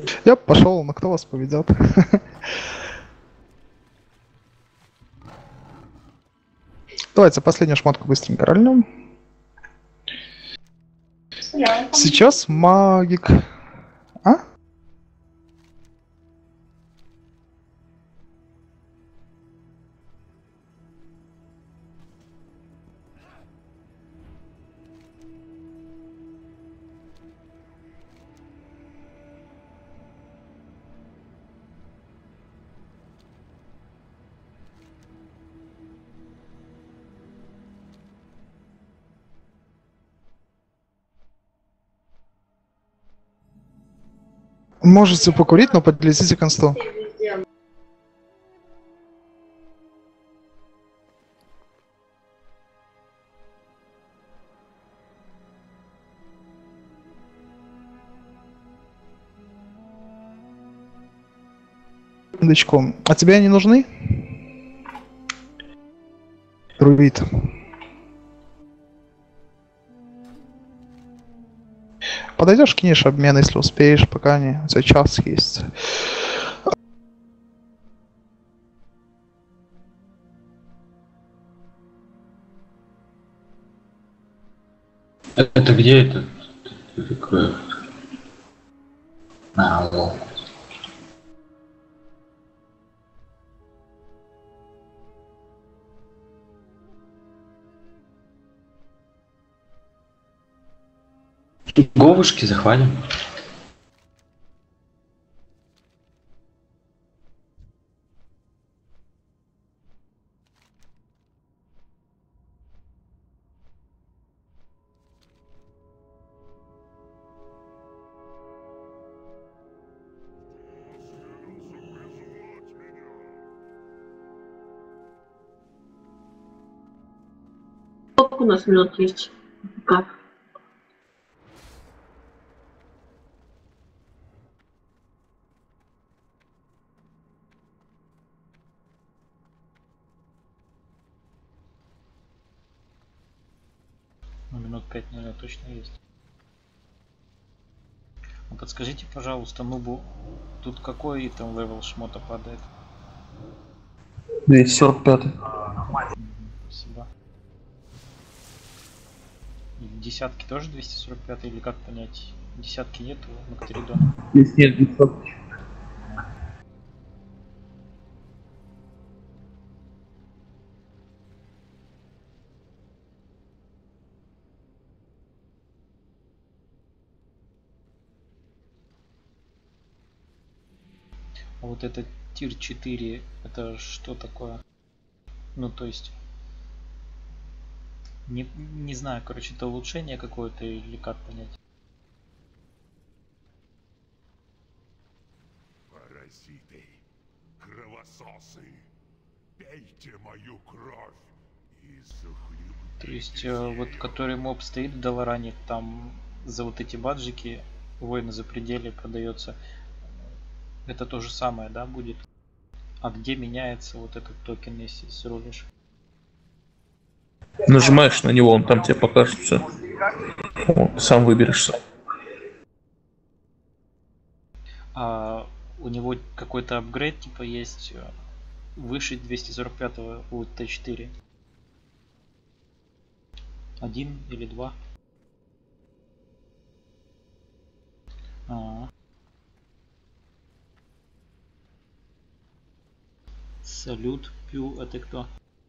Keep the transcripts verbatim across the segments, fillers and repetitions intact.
Я пошел, но кто вас поведет? Давайте последнюю шмотку быстренько рольнем. Сейчас магик. А? Можете покурить, но подлезите к инсту. Секундочку. А тебе они нужны? Друид. Подойдешь, кинешь обмен, если успеешь, пока не. У тебя час есть. Это где это? Такое? А, вот. Говушки захватим. Сколько у нас минут есть? Как? Ну, минут пять, наверное, точно есть. А подскажите, пожалуйста, Нубу, тут какой там левел шмота падает? двести сорок пять. Спасибо. И десятки тоже двести сорок пять или как понять? Десятки нету на Катеридона. Здесь нет девятьсот. А вот это тир четыре, это что такое? Ну, то есть, не, не знаю, короче, это улучшение какое-то или как понять? Паразиты, кровососы, пейте мою кровь и захлебнитесь. То есть, э, вот который моб стоит в Даларане, там за вот эти баджики воина за пределе продается. Это то же самое, да, будет? А где меняется вот этот токен, если срулишь? Нажимаешь на него, он там тебе покажет все. Вот, сам выберешься. А у него какой-то апгрейд типа есть э, выше двести сорок пять у Т четыре? Один или два? А, салют, Пью, это кто?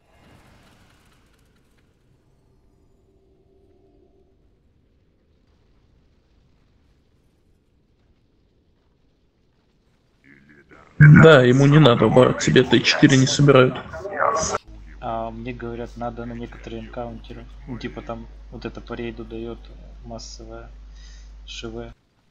Да, ему не надо, брат, тебе Т четыре не собирают. А мне говорят, надо на некоторые энкаунтеры. Ну, типа там вот это по рейду дает массовое ШВ.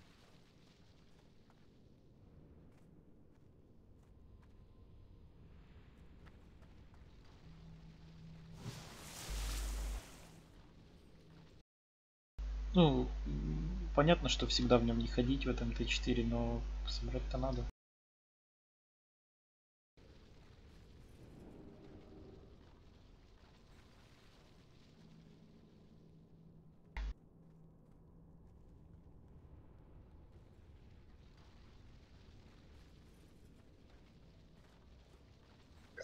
Ну, м, понятно, что всегда в нем не ходить в этом Т четыре, но собрать-то надо.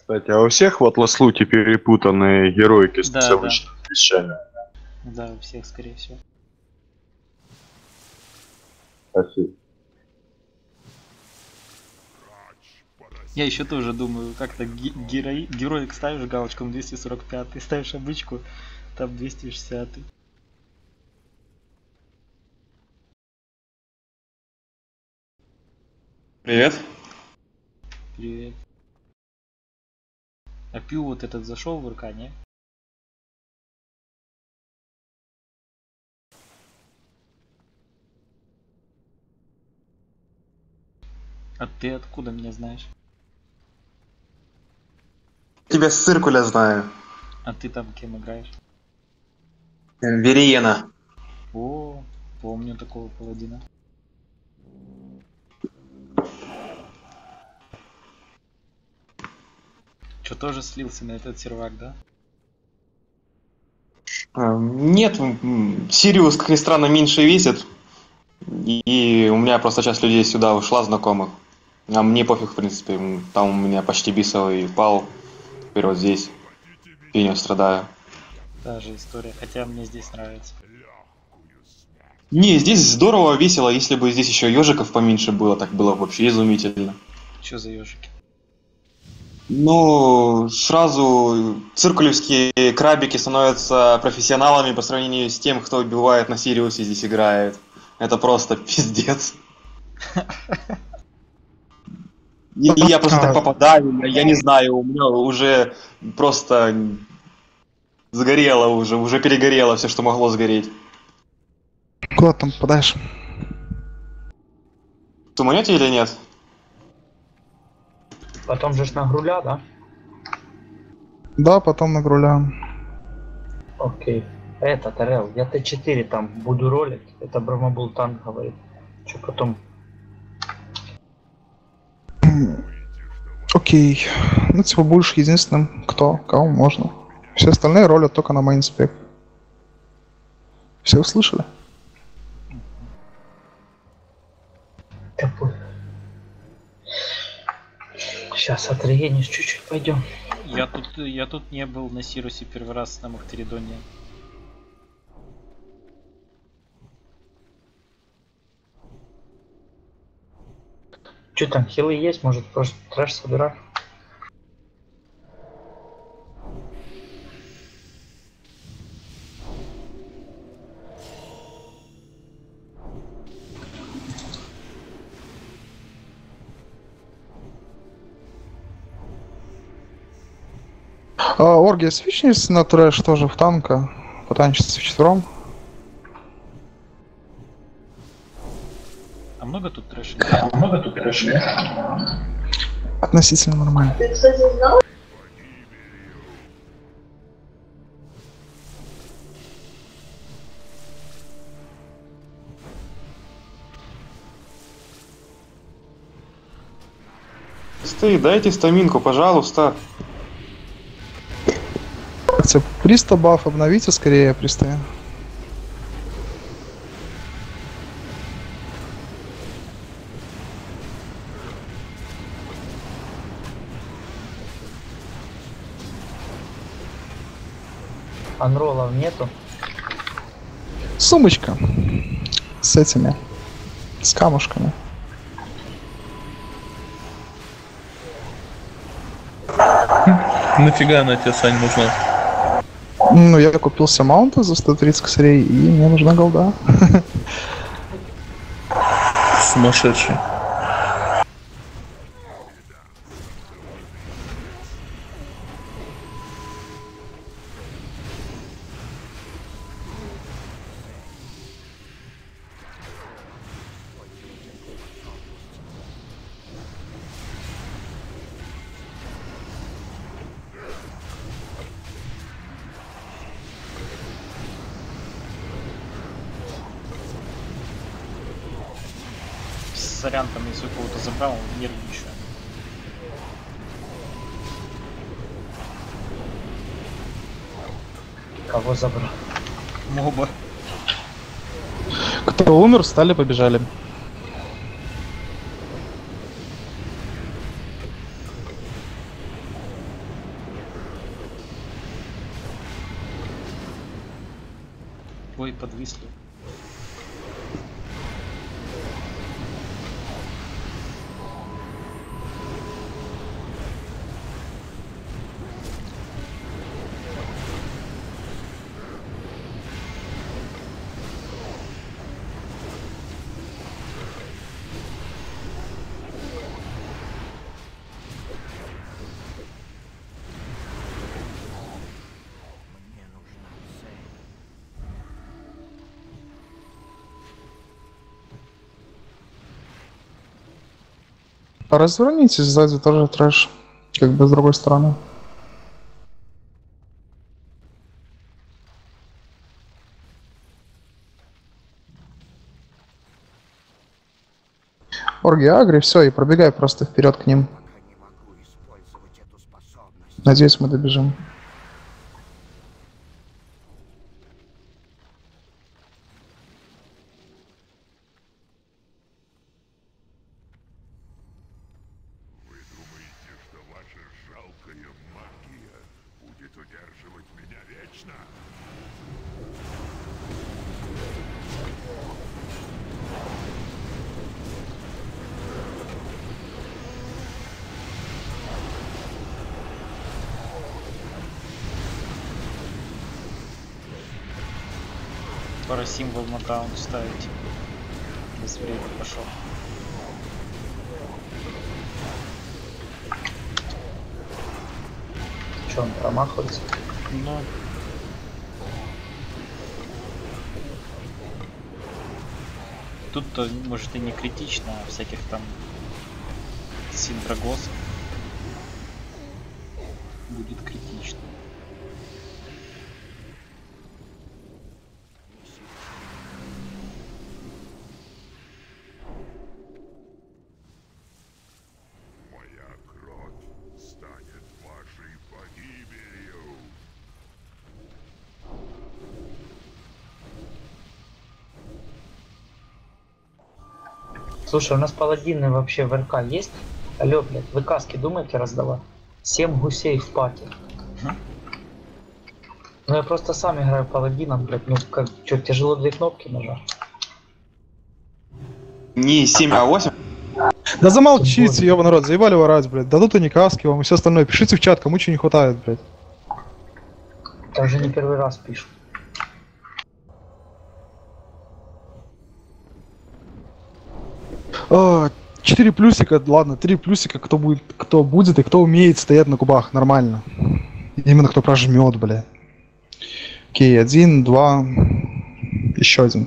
Кстати, а у всех в Атлас-Луте перепутанные героики с Да, обычными вещами? Да, у всех, скорее всего. Спасибо. Я еще тоже думаю, как так ге- герой, героик ставишь галочку на двести сорок пять, ставишь обычку, там двести шестьдесят. Привет. Привет. А Пью вот этот зашел в РК, не? А ты откуда меня знаешь? Тебя с циркуля знаю. А ты там кем играешь? Вериена. О, помню такого паладина. Что, тоже слился на этот сервак, да? А, Нет, м, Сириус, как ни странно, меньше весит. И у меня просто часть людей сюда ушла, знакомых. А мне пофиг, в принципе. м, Там у меня почти бисовый пал. Теперь вот здесь. Финю страдаю. Та же история, хотя мне здесь нравится. Не, здесь здорово, весело. Если бы здесь еще ежиков поменьше было, так было бы вообще изумительно. Что за ежики? Ну, сразу циркулевские крабики становятся профессионалами по сравнению с тем, кто убивает на Сириусе здесь играет. Это просто пиздец. И и я просто так попадаю, я, я не знаю, у меня уже просто сгорело уже, уже перегорело все, что могло сгореть. Куда там попадаешь? Туманете или нет? Потом же ж на груля, да? Да, потом на груля. Окей. Это, Тарел, я Т четыре там буду ролить. Это Брамабул танк говорит. Че потом? Окей. Ну, типа, будешь единственным, кто, кому можно. Все остальные ролят только на мейнспек. Все услышали? Какой? Сейчас отрегенись чуть-чуть, пойдем. Я тут, я тут не был на Сирусе первый раз на Махтеридоне. Че там, хилы есть? Может, просто трэш собирать? А, Оргия, свичнись на трэш тоже в танка. Потанчиться вчетвером. А много тут трэша? А много тут трэшей? Относительно нормально. Ты, кстати, знал? Стоит, дайте стаминку, пожалуйста. Как-то приста баф обновите скорее, присты. Анролов нету? Сумочка. С этими. С камушками. Нафига она тебе, Сань, нужна? Ну, я купился маунта за сто тридцать косарей, и мне нужна голда. Сумасшедший. Сорян, там если кого-то забрал, нервничаю. Кого забрал? Моба. Кто умер, встали, побежали. подвисли. Развернитесь, сзади тоже трэш. Как бы с другой стороны. Орги агри, все, и пробегай просто вперед к ним. Надеюсь, мы добежим. Вы думаете, что ваша жалкая магия будет удерживать меня вечно? Пора символ на таун ставить. Без времени пошел. Че, он промахивается? Ну. Тут-то, может, и не критично, а всяких там синдрагосов будет критично. Моя кровь станет вашей погибелью. Слушай, у нас паладины вообще в РК есть? Алло, блядь, вы каски думаете раздавать? Семь гусей в паке. Ну я просто сам играю паладином, блядь, ну как, что, тяжело две кнопки нажать? Не семь, а восемь? Да замолчите, ёбаный народ, заебали ворать, блядь. Дадут они каски вам и все остальное. Пишите в чат, кому чего не хватает, блядь. Я уже не первый раз пишу. А, четыре плюсика, ладно, три плюсика, кто будет, кто будет и кто умеет стоять на кубах, нормально. Именно кто прожмет, бля. Окей, один, два, еще один.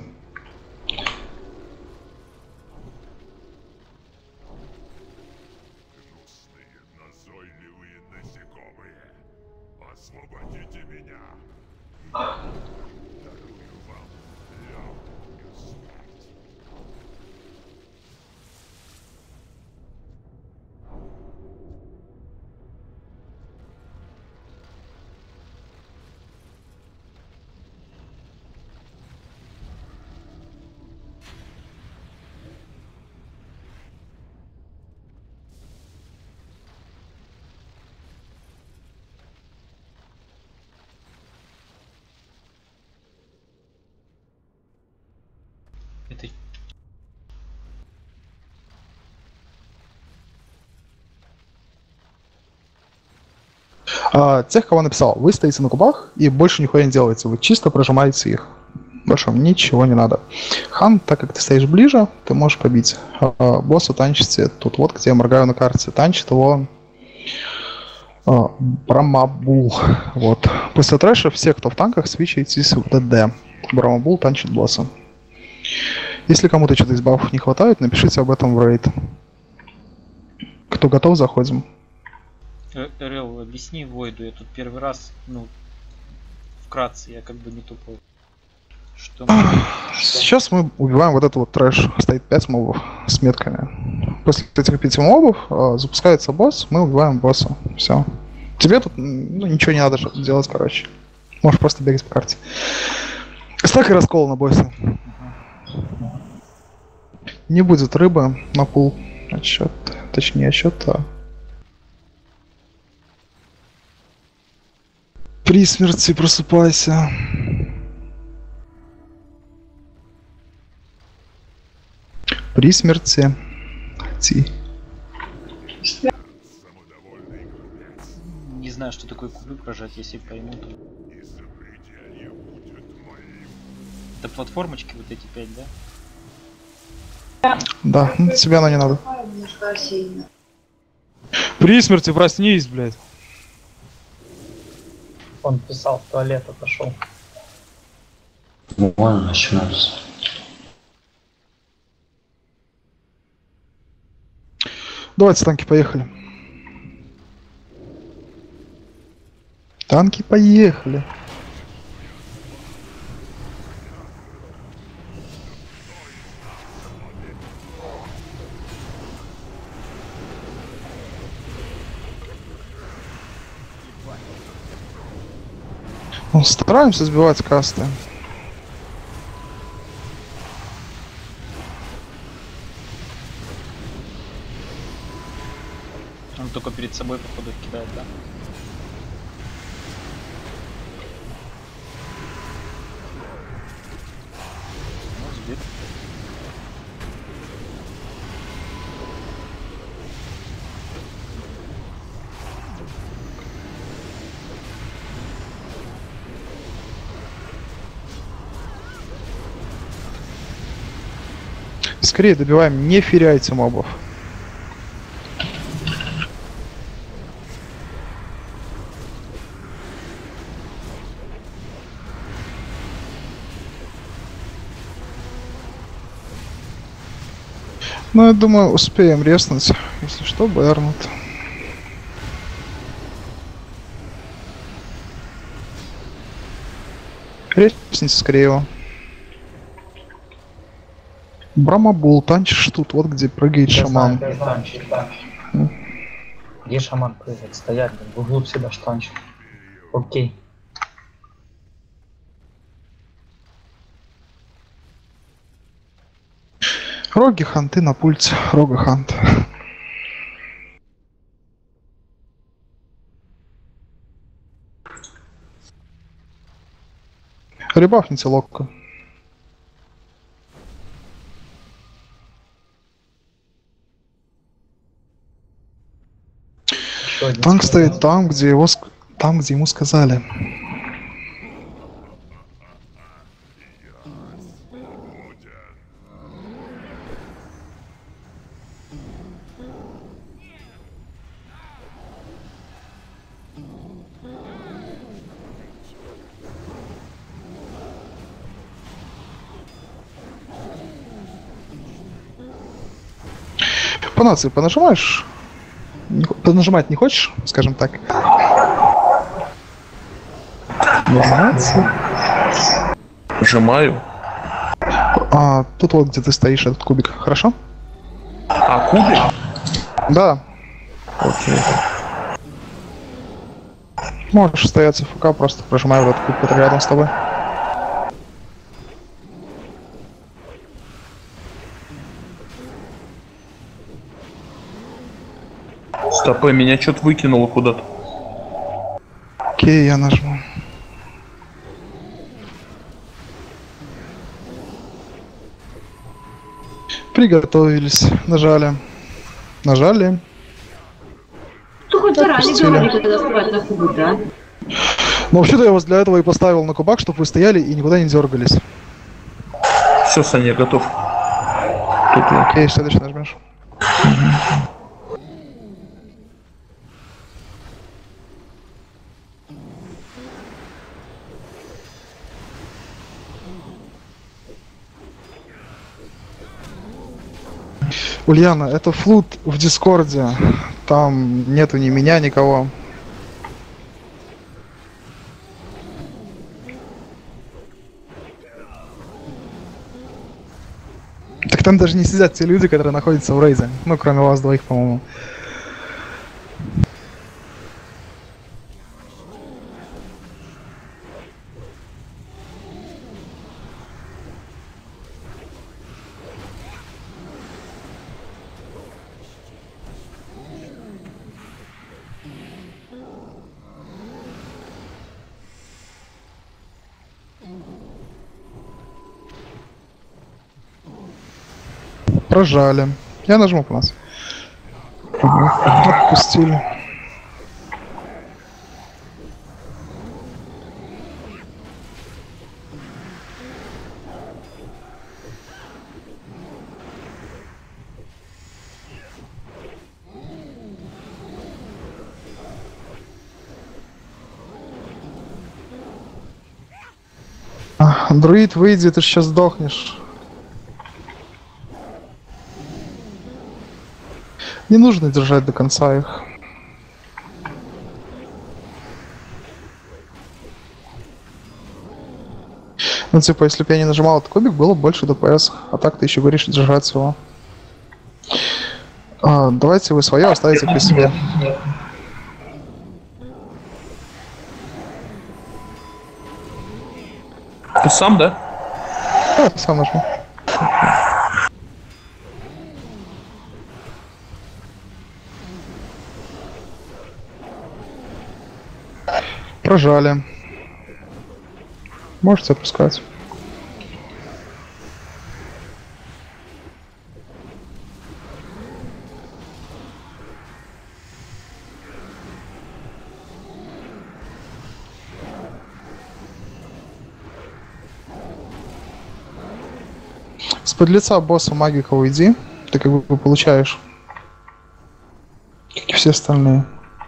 Гнусные, назойливые насекомые. Освободите меня. Дарую вам легкую смерть. Это А, тех, кого написал, вы стоите на кубах и больше нихуя не делаете, вы чисто прожимаете их. Больше вам ничего не надо. Хан, так как ты стоишь ближе, ты можешь побить. А, босса танчите тут вот, где я моргаю на карте. Танчит его а, Брамабул. Вот. После трэша все, кто в танках, свичаетесь в ДД. Брамабул танчит босса. Если кому-то что-то из бафов не хватает, напишите об этом в рейд. Кто готов, заходим. Э, РЛ, объясни Войду, я тут первый раз, ну, вкратце, я как бы не тупой. Что мы... Сейчас мы убиваем вот этот вот трэш. Стоит пять мобов с метками. После этих пяти мобов э, запускается босс, мы убиваем босса. Все. Тебе тут ну, ничего не надо делать, короче. Можешь просто бегать по карте. Стак и раскол на боссе. Не будет рыбы на пул. Отсчет. Точнее, отсчета. При смерти просыпайся. При смерти. Ти. Не знаю, что такое кубик прожать, если пойму, то... Это платформочки вот эти пять, да? Да, ну, тебе она не надо. При смерти проснись, блядь. Он писал, в туалет отошел. Можно начинаться. Давайте, танки, поехали. Танки, поехали. Ну, стараемся сбивать касты. Он только перед собой, походу, кидает, да? Ну, сбит. Скорее добиваем, не феряйте мобов. Ну, я думаю, успеем резнуть. Если что, бернут. Резните скорее его. Брамабул, танчишь тут, вот где прыгает Я шаман. знаю, я знаю, я знаю. Где шаман прыгает? Стоять, блин, в углу всегда штанчик. Окей. Роги ханты на пульте. Рога хант. Ребафните локко. Танк стоит там, где его ск... там, где ему сказали. По нации понажимаешь? Не, понажимать не хочешь, скажем так? Нажимается. Нажимаю. А, тут вот где ты стоишь, этот кубик, хорошо? А, кубик? Да. Окей. Можешь стоять в ФК, просто прожимай вот этот кубик, который рядом с тобой. Стопы, меня что-то выкинуло куда-то. Окей, я нажму. Приготовились. Нажали. Нажали. Ну, хоть заранее Отпустили. говори, когда вставать на кубик, да? Ну, вообще-то я вас для этого и поставил на кубак, чтобы вы стояли и никуда не дергались. Все, Саня, я готов. Тут я. Окей, следующий нажмешь. Ульяна, это флут в Дискорде. Там нету ни меня, никого. Так там даже не сидят те люди, которые находятся в рейде. Ну, кроме вас двоих, по-моему. Прожали. Я нажму по нас. Отпустили. А, Друид, выйди, ты сейчас сдохнешь. Не нужно держать до конца их. Ну, типа, если бы я не нажимал этот кубик, было бы больше ДПС. А так ты еще говоришь держать его. А, давайте вы свое оставите при себе. Ты сам, да? Да, сам нажму. Прожали. Можете отпускать. С подлеца босса магика уйди. Ты как бы получаешь. Как и все остальные.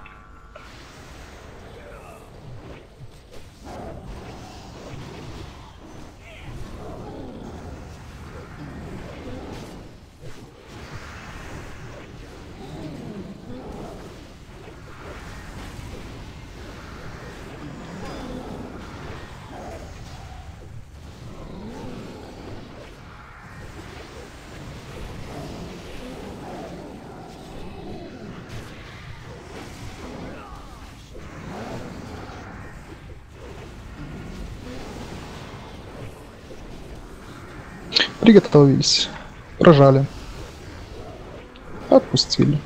Приготовились. Прожали. Отпустили.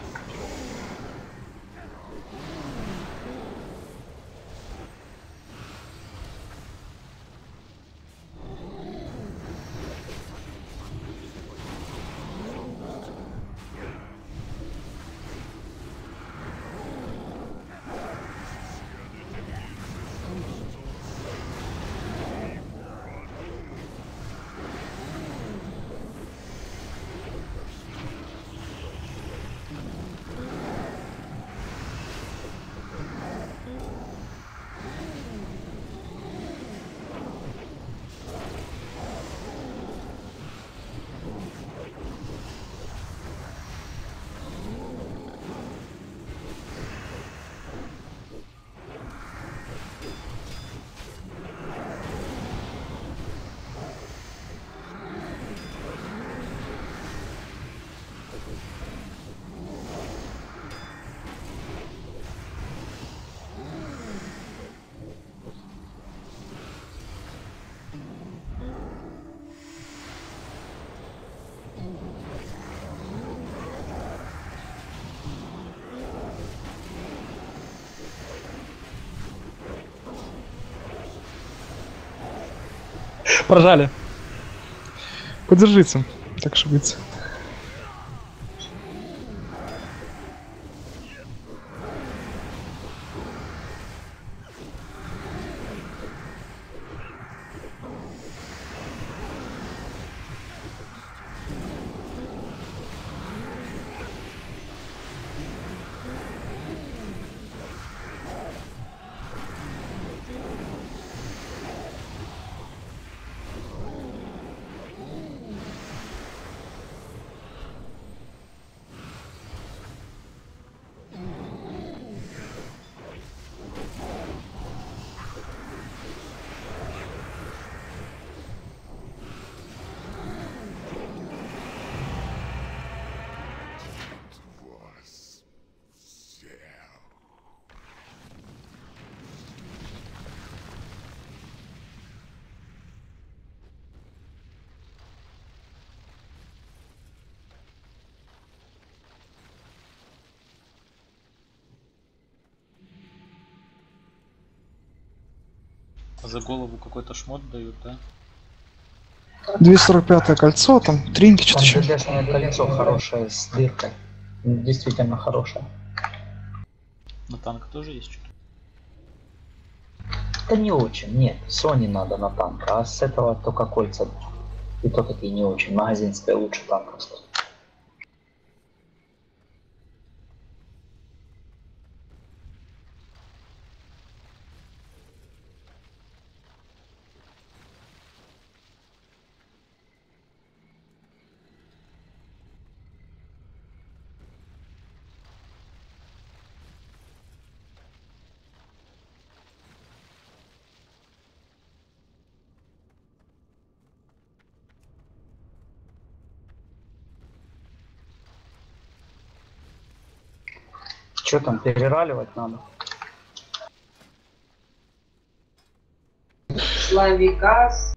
Прожали. Подержите, так что быть. Вас всех. За голову какой-то шмот дают, да? двести сорок пятое кольцо, там тринки, что-то еще. ДДшное кольцо хорошее с дыркой. Действительно хорошее. На танк тоже есть что-то? Да не очень, нет. Sony надо на танк, а с этого только кольца. И то такие не очень. Магазинская лучше танковская. Что там, перераливать надо? Славикас.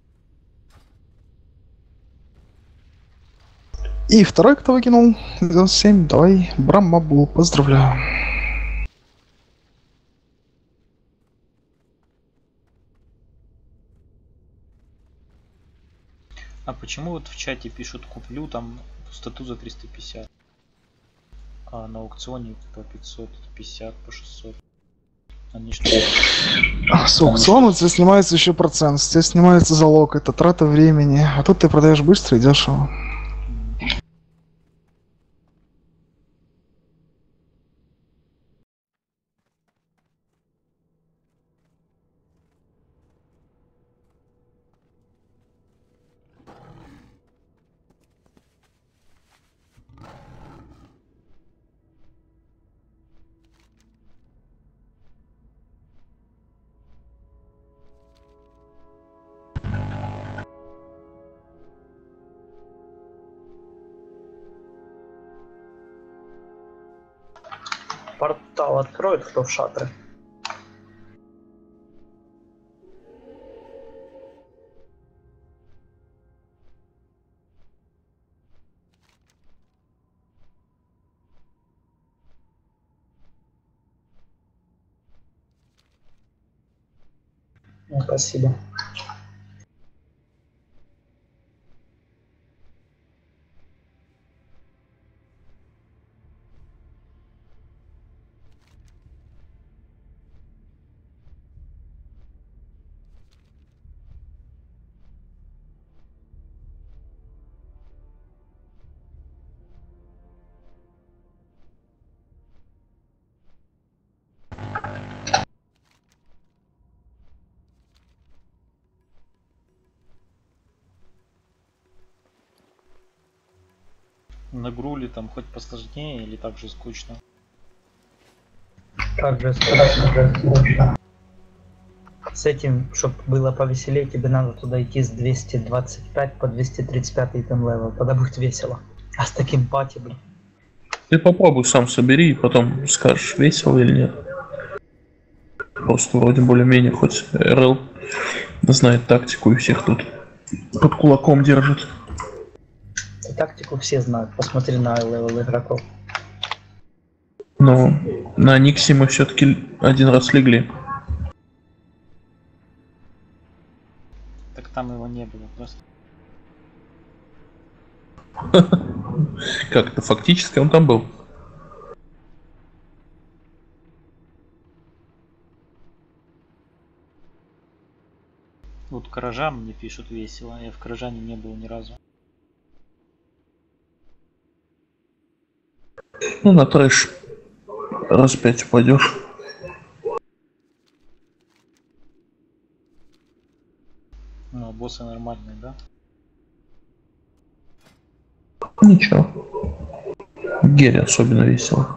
И второй, кто выкинул, девяносто семь, давай, Браммабул, поздравляю. А почему вот в чате пишут куплю там пустоту за триста пятьдесят, а на аукционе по пятьсот пятьдесят, по шестьсот? Они что? С аукциона у тебя снимается еще процент, с тебя снимается залог, это трата времени, а тут ты продаешь быстро и дешево. Портал откроет, кто в шатре? Ну, спасибо. На груле там хоть посложнее или так же скучно? Как же скучно. С этим, чтобы было повеселее, тебе надо туда идти с двести двадцать пять по двести тридцать пять итем левел. Тогда будет весело. А с таким пати, блин. Ты попробуй сам собери и потом скажешь, весело или нет. Просто вроде более-менее хоть эр эл знает тактику и всех тут под кулаком держит. И тактику все знают. Посмотри на левел игроков. Но на Никсе мы все-таки один раз легли. Так там его не было просто. Как это фактически он там был? Вот Каражан мне пишут весело, я в Каражане не был ни разу. Ну на трэш раз пять упадешь. Ну, а боссы нормальные, да? Ничего. Гере особенно весело.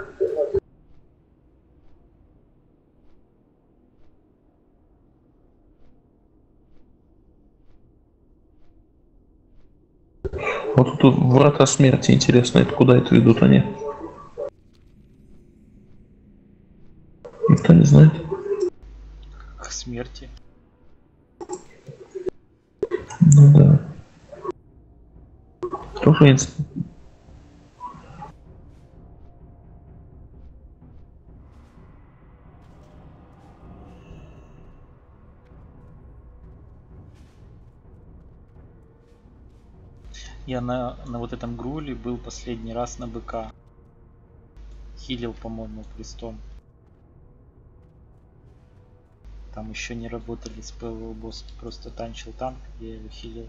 Вот тут врата смерти, интересно, это куда это ведут они? Никто не знает. К смерти. Ну да. Кто женится? Я на, на вот этом груле был последний раз на БК. Хилил, по-моему, крестом. Там еще не работали с ПВО босс, просто танчил танк, я его хилил.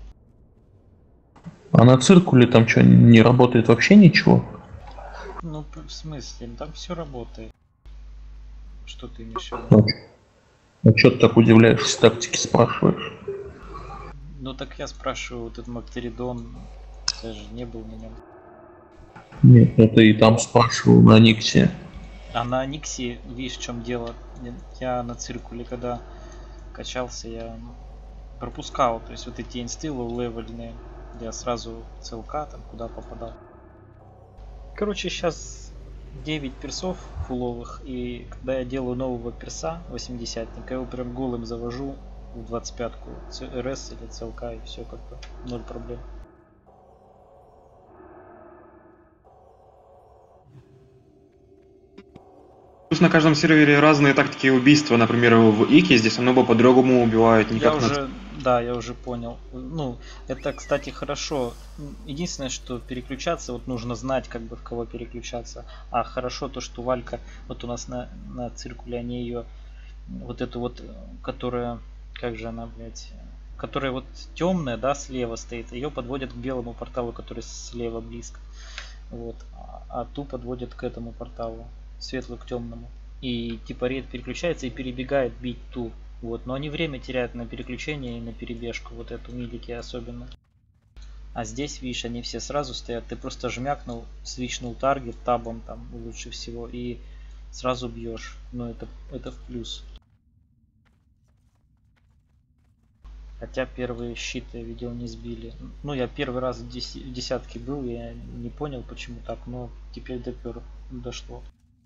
А на циркуле там что, не работает вообще ничего? Ну, в смысле, там все работает. Что ты имеешь в виду? Ну, а что ты так удивляешься, тактики спрашиваешь? Ну так я спрашиваю, вот этот Мактеридон, я же не был на нем. Нет, ну ты и там спрашивал на Никсе. А на Никсе, видишь, в чем дело? Я на циркуле, когда качался, я пропускал, то есть вот эти инсты лоу-левельные, я сразу ЦЛК там куда попадал. Короче, сейчас девять персов фуловых, и когда я делаю нового перса восьмидесятника, я его прям голым завожу в двадцать пятку, РС или ЦЛК, и все как бы ноль проблем. На каждом сервере разные тактики убийства, например, в Ике здесь оно бы по-другому убивают, не Я как уже, на... да, я уже понял. Ну, это, кстати, хорошо. Единственное, что переключаться, вот нужно знать, как бы в кого переключаться. А хорошо то, что Валька, вот у нас на, на циркуле, они ее, вот эту вот, которая, как же она, блядь, которая вот темная, да, слева стоит, ее подводят к белому порталу, который слева близко. Вот. А, а ту подводят к этому порталу. Светлый к темному. И типа рейд переключается и перебегает бить ту. Вот. Но они время теряют на переключение и на перебежку. Вот эту милики особенно. А здесь, видишь, они все сразу стоят. Ты просто жмякнул, свичнул таргет табом там лучше всего. И сразу бьешь. Ну это, это в плюс. Хотя первые щиты я видел не сбили. Ну я первый раз в десятке был. Я не понял почему так. Но теперь допер, дошло.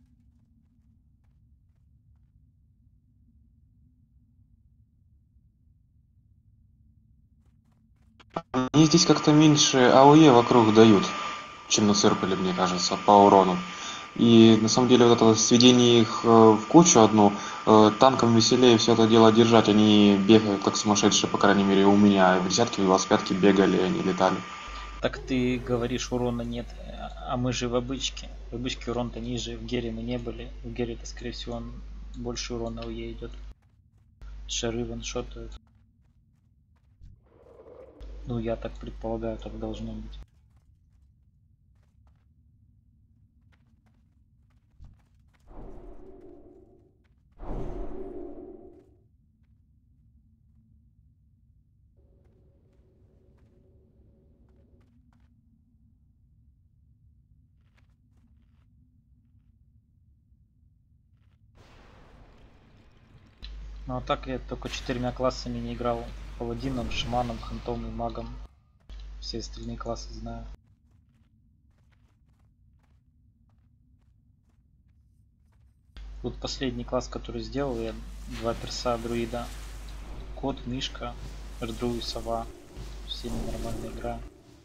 Они здесь как-то меньше АОЕ вокруг дают, чем на циркуле, мне кажется, по урону. И на самом деле вот это сведение их в кучу одну, танкам веселее все это дело держать, они бегают как сумасшедшие, по крайней мере у меня, в десятке, в двадцать пятке бегали, они летали. Так ты говоришь, урона нет, а мы же в обычке. В обычке урон-то ниже, в Гере мы не были. В Гере-то, скорее всего, он больше урона АОЕ идет. Шары ваншотают. Ну, я так предполагаю, так должно быть. Ну а так я только четырьмя классами не играл. Паладином, шаманом, хантом и магом. Все остальные классы знаю. Вот последний класс, который сделал, я два перса друида. Кот, мишка, рдру и сова. Сильно нормальная игра.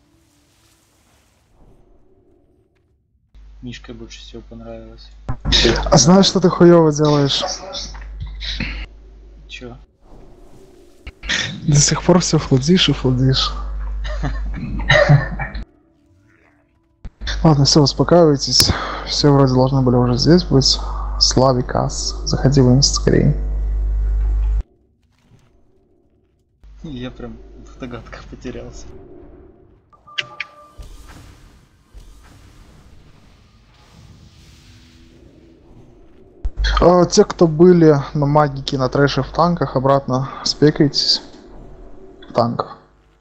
Мишка больше всего понравилась. А знаешь, что ты хуёво делаешь? Чё? До сих пор все флудишь и флудишь. Ладно, все, успокаивайтесь. Все вроде должны были уже здесь быть. Славикас, заходи в инст скорее. Я прям в догадках потерялся. А, те, кто были на магике, на трэше в танках, обратно спекайтесь в танках.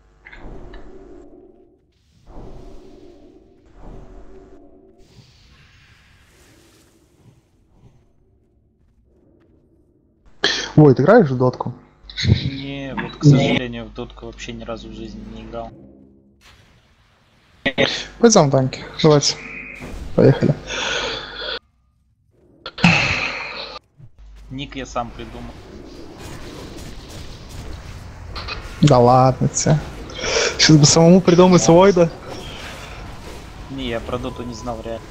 Ой, ты играешь в дотку? Не, вот к сожалению в дотку вообще ни разу в жизни не играл. Пойдем в танки, давайте. Поехали. Ник я сам придумал. Да ладно тебе. Сейчас бы самому придумать свой, да? Не, я про доту не знал реально.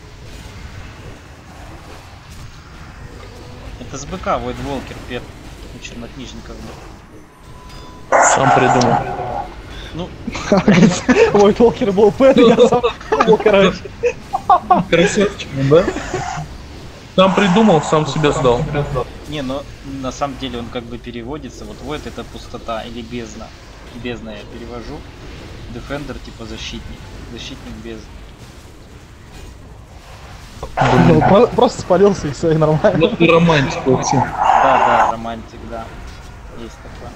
Это с БК Void Walker первый. У чернокнижников был. Сам придумал. Ну, Войт Уолкер был Пэт, я сам был, короче. Красавчик, да? Сам придумал, сам себя сдал. не, но на самом деле он как бы переводится. Вот Void это пустота или бездна. Бездна я перевожу. Defender типа защитник. Защитник бездны. Ну, про- Просто спалился и все, и нормально. Вот и романтик вообще. Да, да, романтик, да. Есть такое.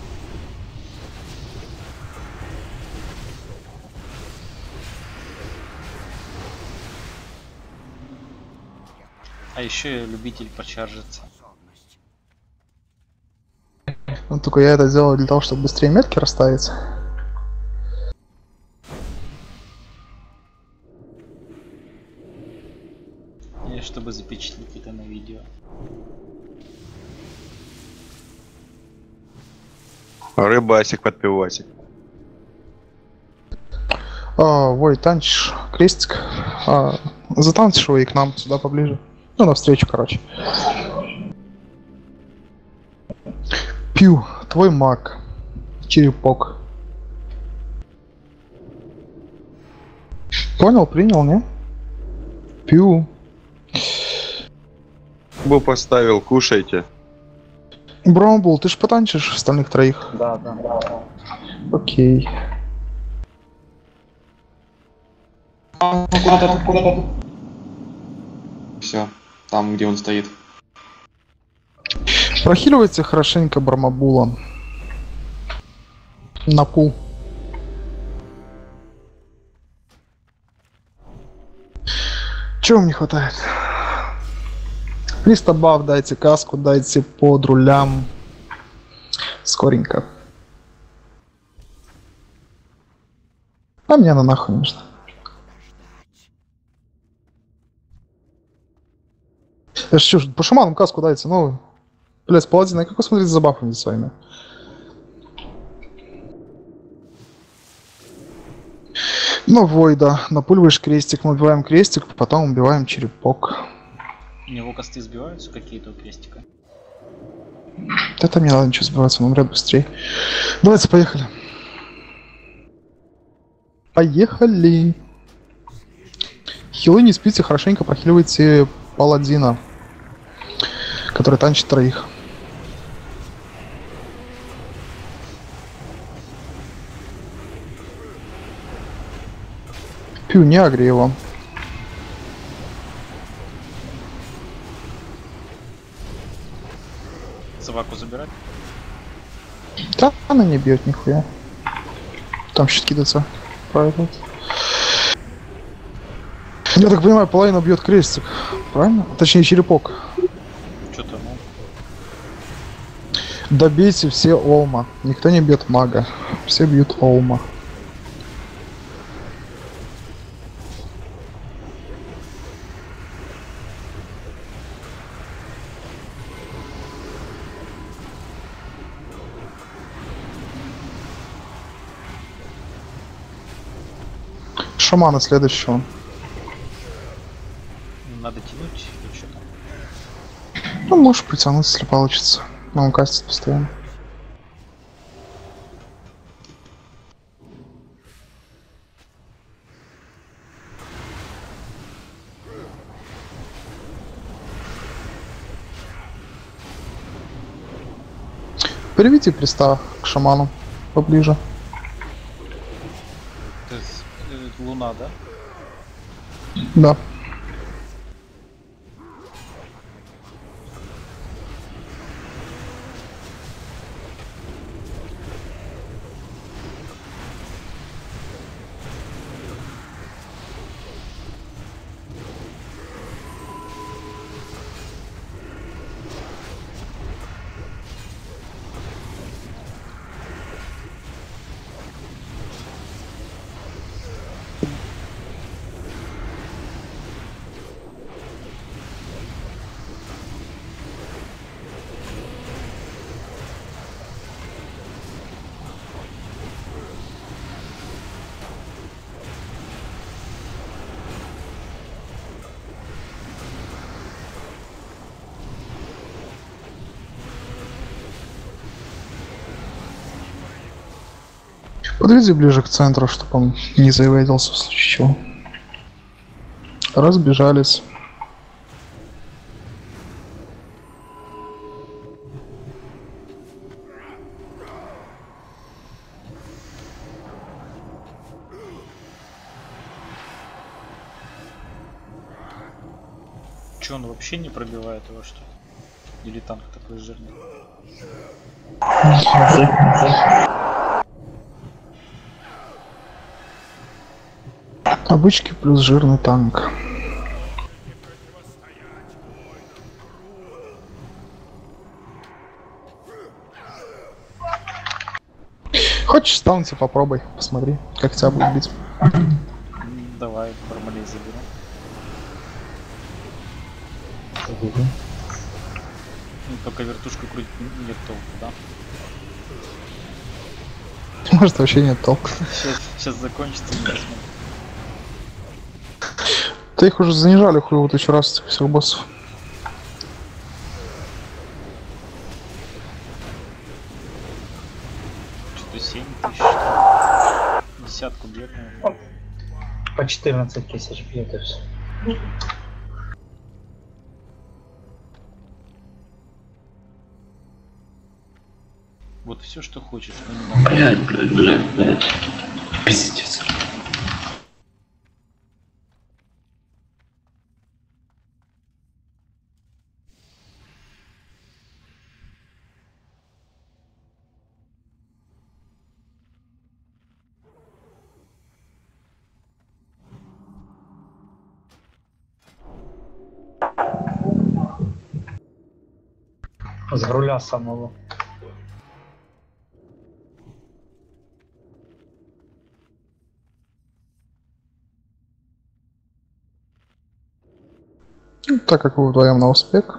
А еще я любитель почаржиться. Ну, только я это делал для того, чтобы быстрее метки расставить. И чтобы запечатлеть это на видео. Рыбасик под пивасик. А, Вой, танчишь крестик. А, затанцишь его и к нам сюда поближе. Ну, навстречу, короче. Пью, твой маг. Черепок. Понял, принял, не? Пью. Бы поставил, кушайте. Бромбул, ты ж потанчишь остальных троих. Да, да, да, да. Окей. Все, там, где он стоит. Прохиливайте хорошенько Бромабула. На пул. Чего вам не хватает? Листа баф дайте, каску дайте под рулям. Скоренько. А мне на нахуй нужно. Я ж чё, по шаманам каску дайте, ну. Блять, паладин, а как вы смотрите за бафами своими? Ну, Войда, напуливаешь крестик, мы убиваем крестик, потом убиваем черепок. У него косты сбиваются какие-то у крестика. Это мне надо ничего сбиваться, он умрет быстрее. Давайте, поехали. Поехали. Хилы не спите, хорошенько прохиливайте паладина, который танчит троих. Пью, не агри его. Собаку забирать? Да, она не бьет нихуя. Там щит кидается. Правильно. Я так понимаю, половина бьет крестик. Правильно? Точнее, черепок. Что-то, ну. Добейте все Олма. Никто не бьет мага. Все бьют Олма. Шамана следующего. Надо тянуть или что там? Ну, можешь притянуть, если получится. Но он кастит постоянно. Приведите приста к шаману поближе. Это с- э, луна, да? Да. Подведи ближе к центру, чтобы он не заеведился в случае чего. Разбежались. Че, он вообще не пробивает его, что ли? Или танк такой жирный? Обычки плюс жирный танк. Хочешь станции, попробуй, посмотри, как тебя будет бить. Давай, Бармалей заберу. Ну, только вертушку крутить нет толку, да? Может, вообще нет толка. Сейчас, сейчас закончится, не посмотрим. Да их уже занижали хуево тысячу раз, этих всех боссов. Что-то семь тысяч, что ли? Десятку бьет, наверное. По четырнадцать тысяч бьет и все. Вот все, что хочешь, но не могу. Блядь, блядь, блядь, блядь. Пиздец. С руля самого. Ну, так как вы вдвоем на успех.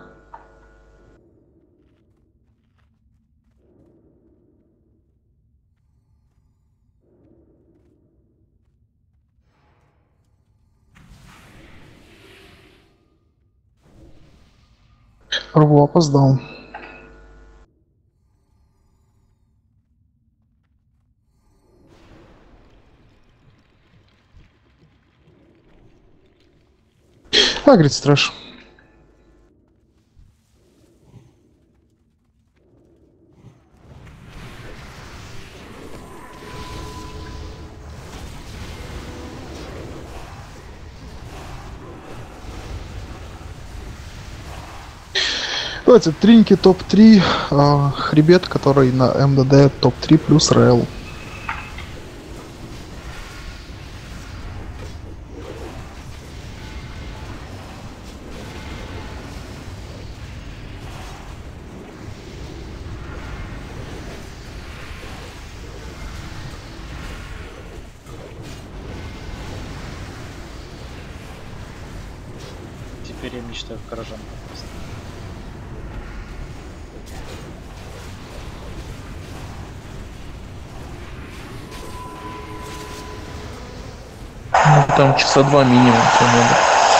Рву опоздал. Агрит трэш. Давайте, Тринки топ три, э, хребет, который на МДД топ три плюс РЛ. Теперь я мечтаю в горожан попасть. Ну, там часа два минимум, по-моему.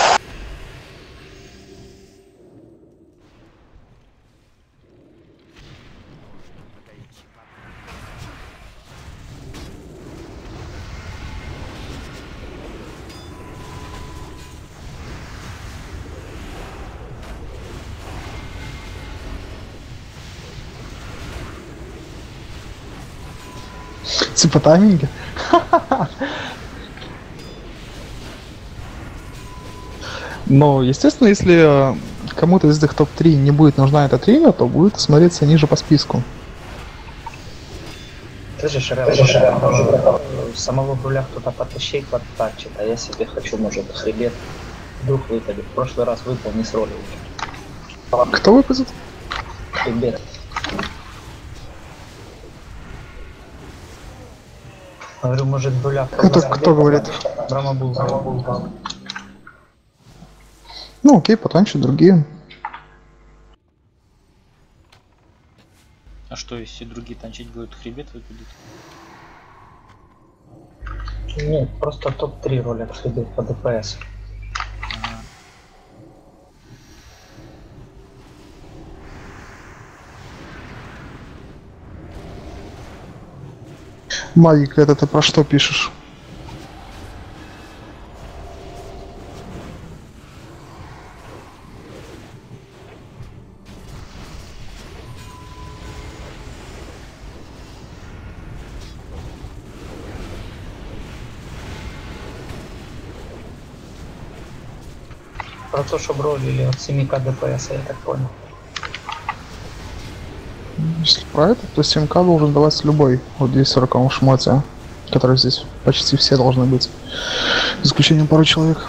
Типа тайминги. Но, естественно, если э, кому-то из этих топ три не будет нужна эта тренер, то будет смотреться ниже по списку. Ты же Шрел, самого руля кто-то потащит, подтачит, а я себе хочу, может, хребет дух выпадет. В прошлый раз выпал не с роли уже. Кто выпадет? Хребет. Говорю, может, руля... Это кто говорит? Брамабул. Ну окей, потанчат другие. А что, если другие танчить будут, хребет выпадет? Нет, просто топ три ролят хребет по ДПС. Ага. Магик, это ты про что пишешь? Про то, что бролили от семи ка ДПС, я так понял. Если про это, то семь ка должен давать любой вот двести сороковом шмоте, который здесь почти все должны быть, за исключением пары человек.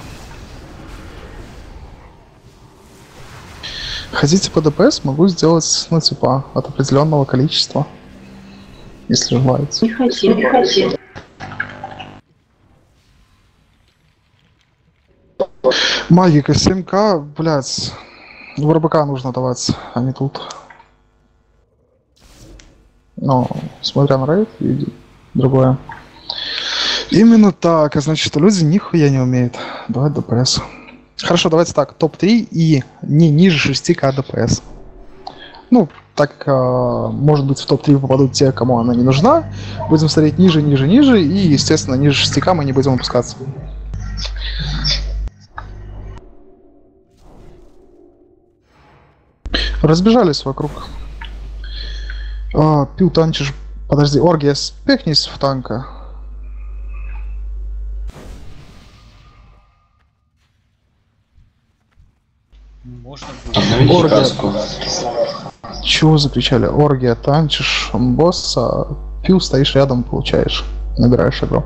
Хотите по ДПС, могу сделать, ну типа, от определенного количества, если желаете. Не хотел, не хотел. Магика семь ка, блядь, в РБК нужно давать, а не тут. Но, смотря на рейд и другое. Именно так, а значит, что люди нихуя не умеют давать ДПС. Хорошо, давайте так, топ три и не ниже шести ка ДПС. Ну, так, э, может быть, в топ три попадут те, кому она не нужна. Будем смотреть ниже, ниже, ниже, и, естественно, ниже шести ка мы не будем опускаться. Разбежались вокруг. А, пил танчишь. Подожди, Оргия, спекнись в танка. Можно будет. Обновите Оргия. каску. Чего закричали? Оргия, танчишь босса, пил стоишь рядом, получаешь. Набираешь игру.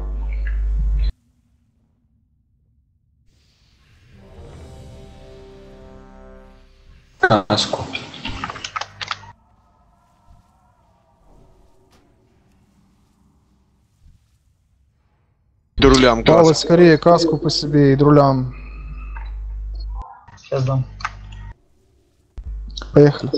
Каску. Друлям Павла, каску. скорее каску по себе и друлям. Сейчас дам. Поехали.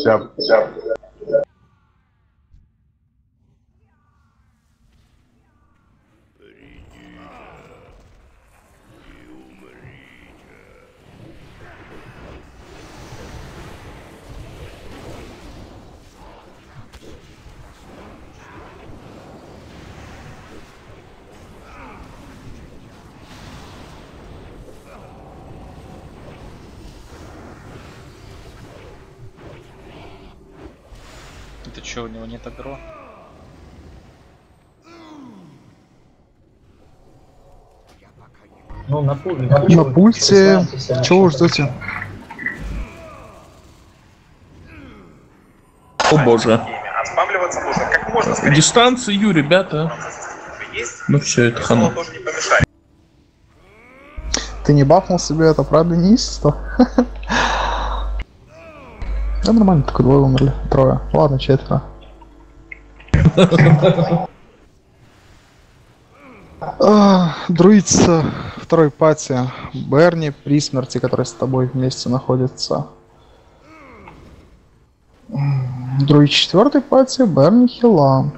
Это что, у него нет агро? Ну, на пуле. На пульте. Чего вы ждете? О боже. Дистанцию, ребята. Ну все, это хана. Ты не бафнул себе это, правда, неистовство? Да нормально, только двое умерли. Трое. Ладно, четверо. А, Друидца второй пати. Берни при смерти, который с тобой вместе находится. Друид четвертый пати. Берни хила.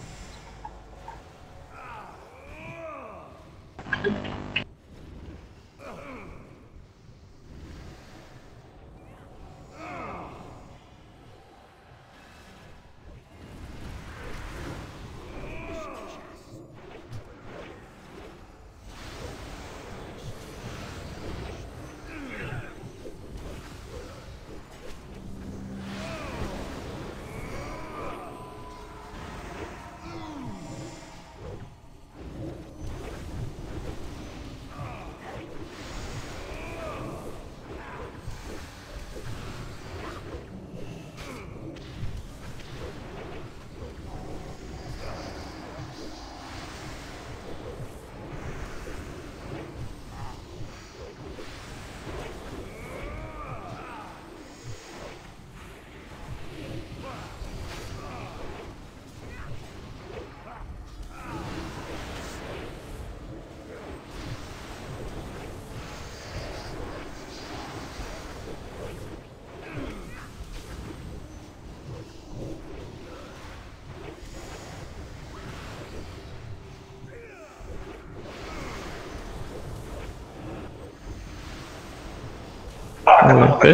Ой, опять?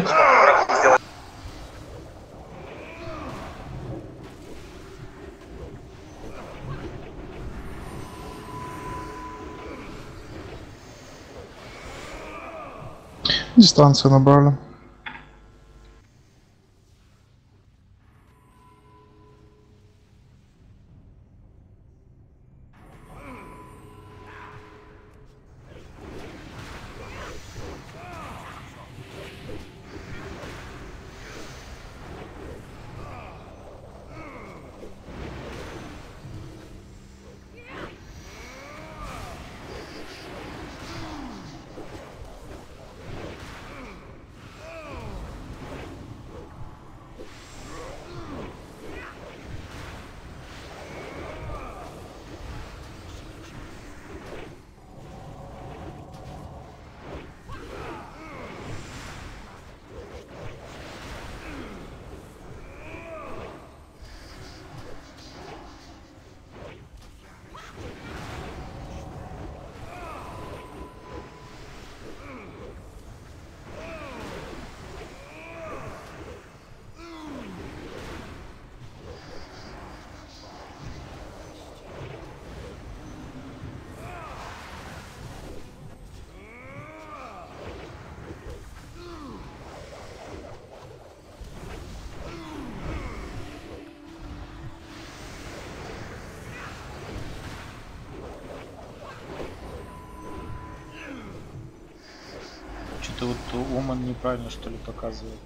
Дистанцию набрали. Что-то вот Уман неправильно что ли показывает.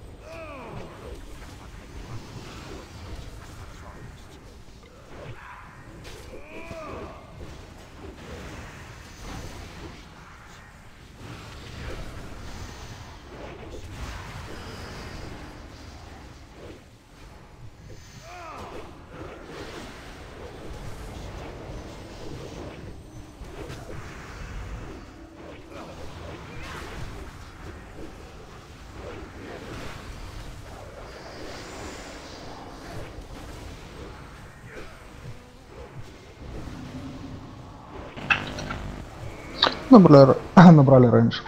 Набрали, набрали раньше.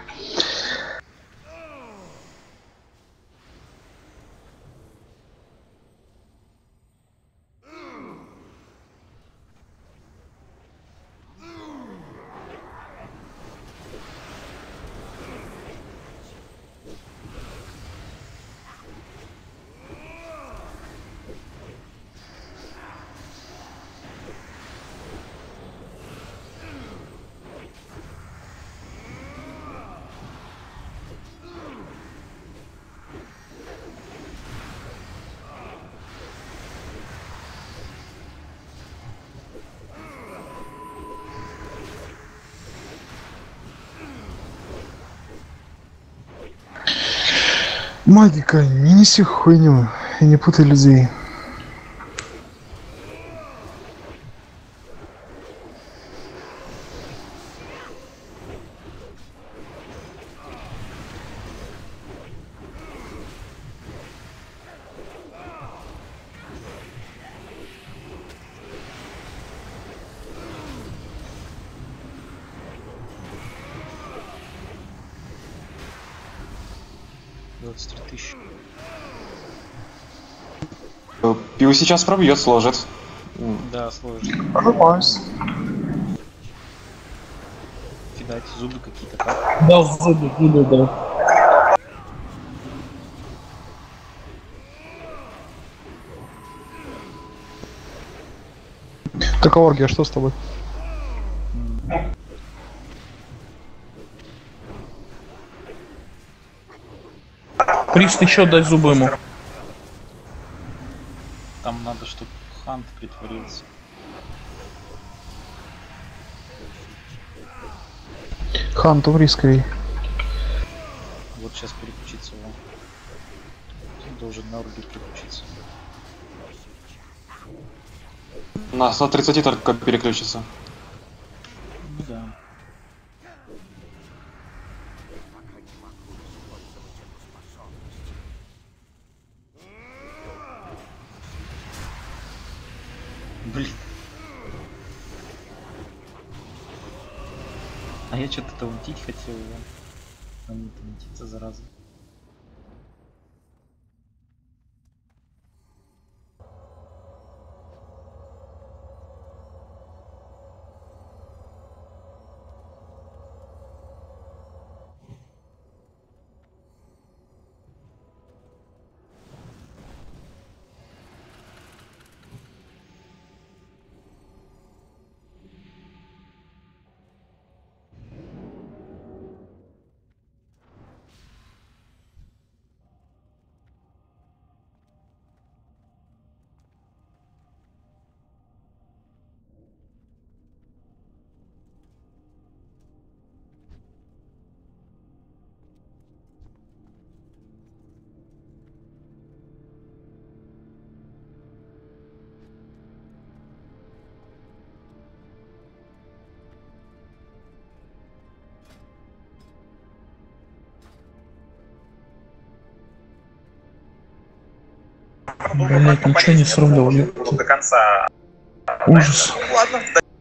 Магика, не неси хуйню и не путай людей. двадцать три тысячи. Пиу сейчас пробьет, сложит. Да, сложно. Пожимаюсь. Кидать зубы какие-то, как? Да, зубы, зубы, да. Так, Оргия, что с тобой? Прист, еще дай зубы ему. Там надо, чтобы Хант притворился. Хант, умри скорее. Вот сейчас переключиться его. Должен на Оргию переключиться. На сто тридцать только переключится. Ну да. Блин. А я что-то таунтить хотел его. Он не таунтится, зараза. Блять, ничего не срубил, ёпта. До конца. Ужас. Ладно.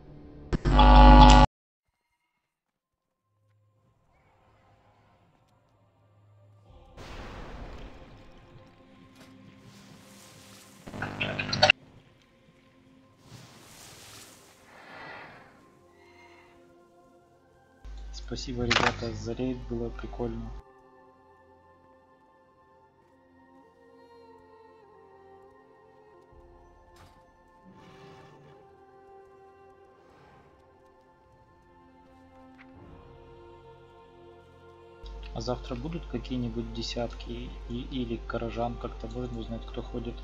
Спасибо, ребята, за рейд, было прикольно. А завтра будут какие-нибудь десятки и, или горожан, как-то можно узнать, кто ходит?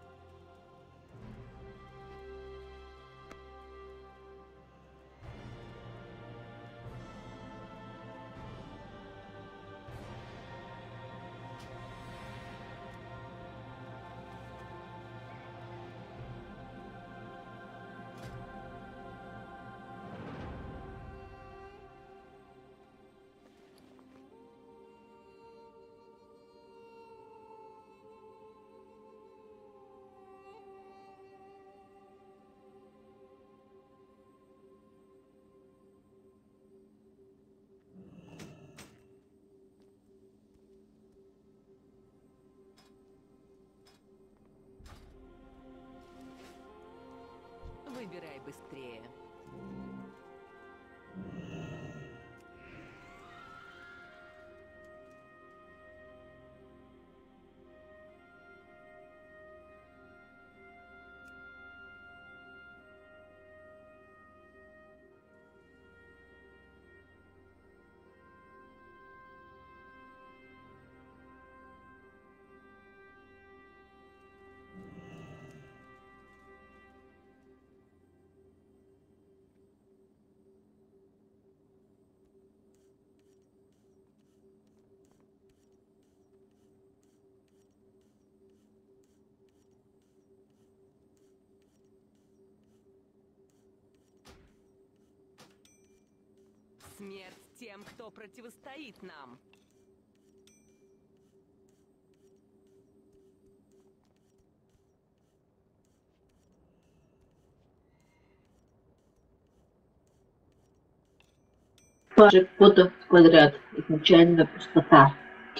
Выбирай быстрее. Смерть тем, кто противостоит нам. Пара фото в квадрат. Изначально пустота.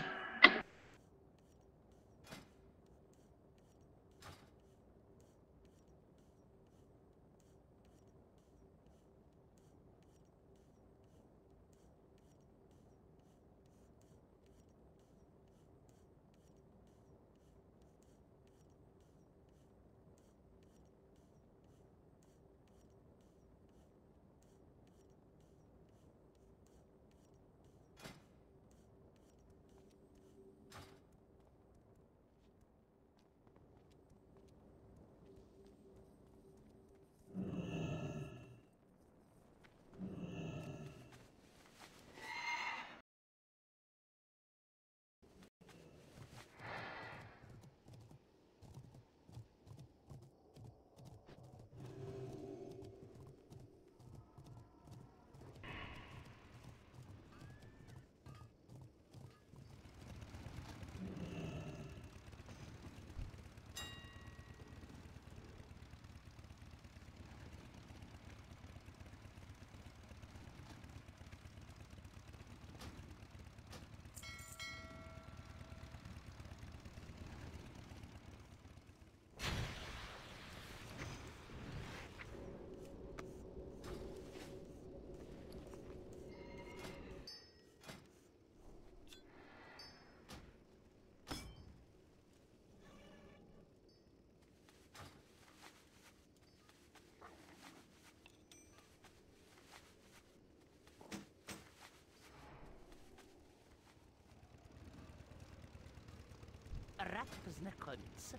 Рад познакомиться.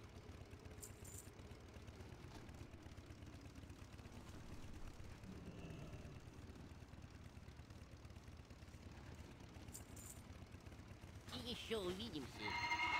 И еще увидимся.